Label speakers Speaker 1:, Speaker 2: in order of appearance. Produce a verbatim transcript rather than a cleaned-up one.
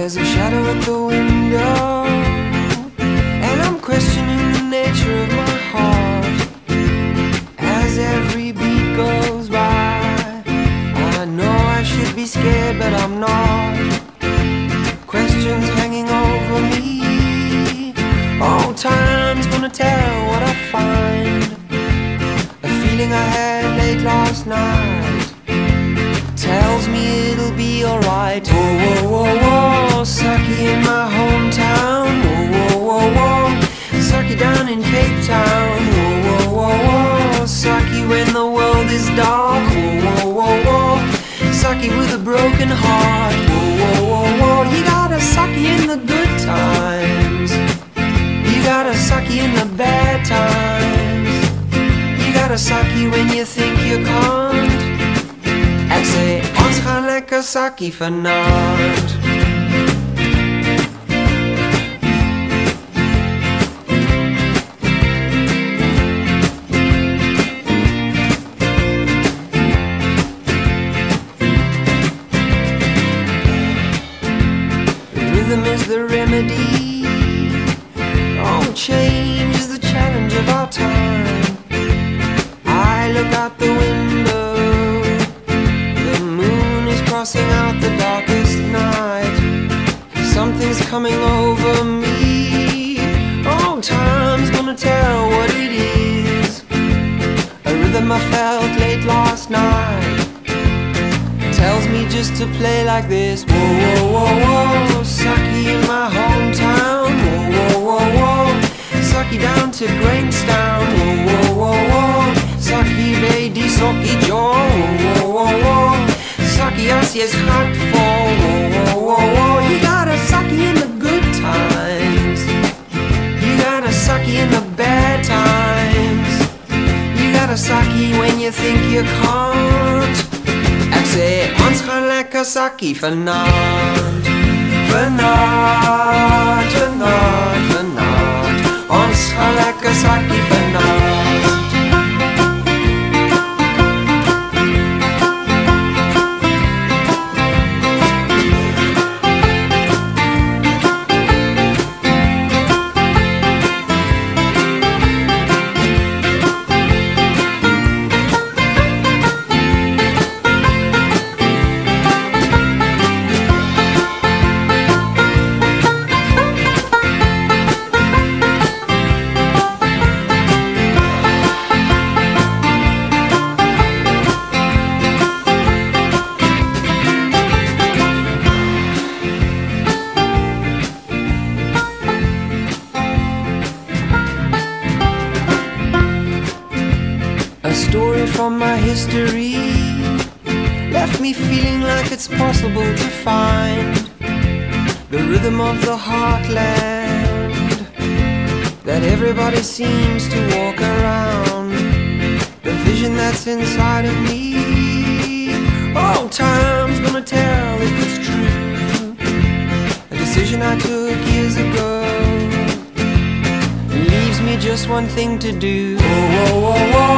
Speaker 1: There's a shadow at the window, and I'm questioning the nature of my heart. As every beat goes by, I know I should be scared, but I'm not. Questions hanging over me. Oh, time's gonna tell what I find. A feeling I had late last night tells me it'll be alright. Whoa, whoa, whoa, whoa, Saki in my hometown. Whoa, whoa, whoa, whoa, Saki down in Cape Town. Whoa, whoa, whoa, whoa, Saki when the world is dark. Whoa, whoa, whoa, whoa, Saki with a broken heart. Whoa, whoa, whoa, whoa, you gotta Saki in the good times. You gotta Saki in the bad times. You gotta Saki when you think you can't. Ik zei, ons gaan lekker Saki vanavond. The rhythm is the remedy. Oh, change is the challenge of our time. I look out the window, crossing out the darkest night. Something's coming over me. Oh, time's gonna tell what it is. A rhythm I felt late last night tells me just to play like this. Whoa, whoa, whoa, whoa, Saki in my hometown. Whoa, whoa, whoa, whoa, Saki down to Grahamstown. Whoa, whoa, whoa, whoa, Saki bij die Saki Joe. Whoa, whoa, whoa, Saki als je schat vol. Whoa, whoa, whoa, whoa, you gotta Saki in the good times. You gotta Saki in the bad times. You gotta Saki when you think you can't. Ik zei, ons gaan lekker Saki vanavond. Vanavond, vanavond, vanavond. Ons gaan lekker Saki vanavond. A story from my history left me feeling like it's possible to find the rhythm of the heartland that everybody seems to walk around. The vision that's inside of me. Oh, time's gonna tell if it's true. A decision I took years ago leaves me just one thing to do. Whoa, whoa, whoa, whoa,